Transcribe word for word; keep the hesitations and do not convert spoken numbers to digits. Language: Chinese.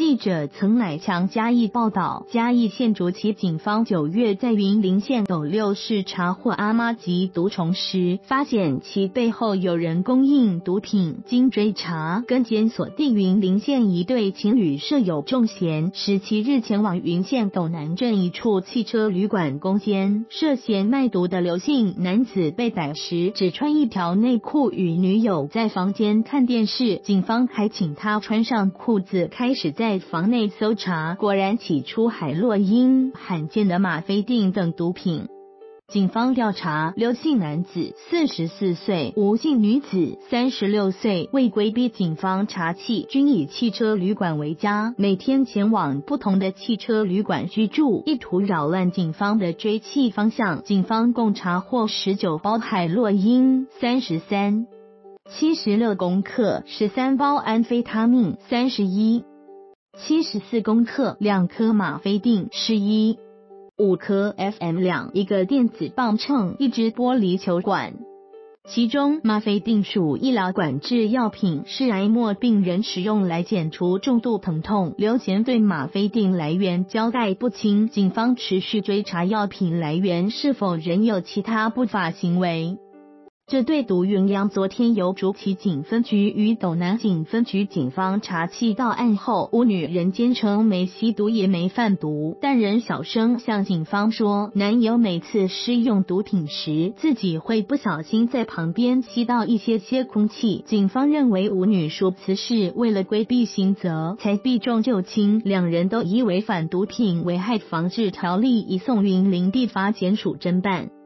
记者曾乃强嘉义报道，嘉义县竹崎警方九月在云林县斗六市查获阿妈级毒虫时，发现其背后有人供应毒品。经追查，跟监锁定云林县一对情侣设有重嫌，十七日前往云县斗南镇一处汽车旅馆攻坚，涉嫌卖毒的刘姓男子被逮时只穿一条内裤，与女友在房间看电视，警方还请他穿上裤子，开始在房内搜查，果然起出海洛因、罕见的吗啡锭等毒品。警方调查，刘姓男子四十四岁，吴姓女子三十六岁，为规避警方查缉，均以汽车旅馆为家，每天前往不同的汽车旅馆居住，意图扰乱警方的追缉方向。警方共查获十九包海洛因、三十三、七十六公克、十三包安非他命、三十一、七十四公克、两颗吗啡锭、十一。五颗 F M 两，一个电子磅秤，一只玻璃球管。其中吗啡锭属医疗管制药品，是癌末病人使用来减除重度疼痛。刘贤对吗啡锭来源交代不清，警方持续追查药品来源是否仍有其他不法行为。这对毒鸳鸯昨天由竹崎警分局与斗南警分局警方查缉到案后，吴女人坚称没吸毒也没贩毒，但仍小声向警方说，男友每次施用毒品时，自己会不小心在旁边吸到一些些空气。警方认为吴女说此事为了规避刑责，才避重就轻，两人都以违反毒品危害防治条例移送云林地法检署侦办。